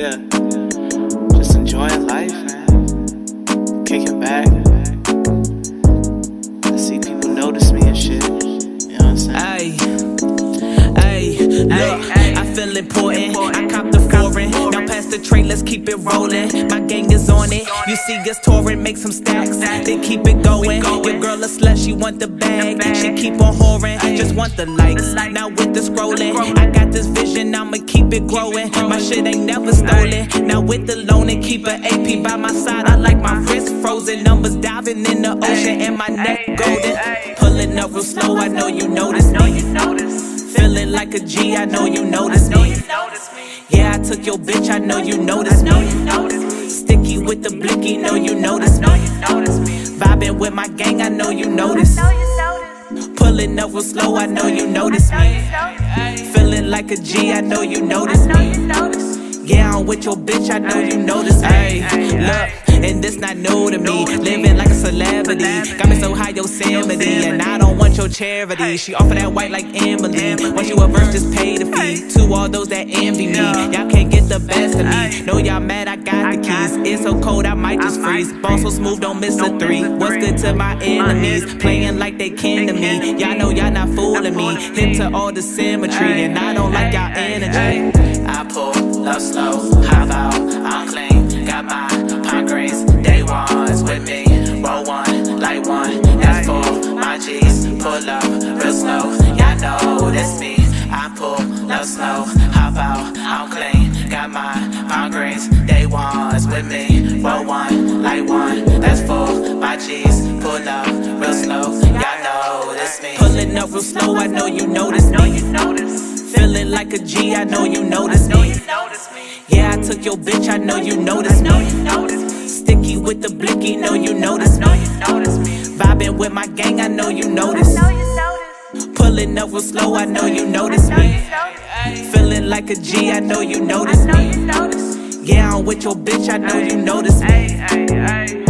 Yeah, just enjoying life, man. Kicking back. I see people notice me and shit. You know what I'm saying? Look, I feel important. I cop the foreign. Now pass the tray, let's keep it rolling. My gang is on it. You see us touring, make some stacks. They keep it going. Your girl a slut, she want the bag. She keep on whoring, just want the likes. Now with the scrolling, I got this vision, I'ma keep it growing. My shit ain't never stolen. Now with the loan and keep an AP by my side. I like my wrist frozen, numbers diving in the ocean and my neck golden. Pulling up real slow, I know you notice me. Feeling like a G, I know you notice me. Yeah, I took your bitch, I know you notice me. Sticky with the blicky, know you notice me. Vibing with my gang, I know you notice. Pulling up real slow, I know you notice me. Feeling like a G, I know you notice me. Yeah, I'm with your bitch, I know you notice me. Look, and this not new to me. Living like a celebrity, got me so high Yosemite, and I don't want your charity. She offer that white like Emily. Once you a verse, just pay the fee. To all those that envy me, y'all can't get the best of me. Know y'all mad, I got the keys. It's so cold, I might just freeze. Ball so smooth, don't miss a three. What's good to my enemies? Playing like they kin to me. Y'all know y'all not fooling me. Hit to all the symmetry, and I don't like y'all energy. I pull up slow, hop out, I'm clean. Got my pine grains, day ones with me. Roll one, light one, that's for my G's. Pull up real slow, y'all know that's me. I pull up slow, hop out, I'm clean. Got my pine grains, day ones with me. Roll one, light one, that's for my G's. Pull up real slow, y'all know that's me. Pulling up real slow, I know you notice me. Feeling like a G, I know you notice me. Yeah, I took your bitch, I know you notice me. Sticky with the blicky, know you notice me. Vibing with my gang, I know you notice. Pulling up real slow, I know you notice me. Feeling like a G, I know you notice me. Yeah, I'm with your bitch, I know you notice me.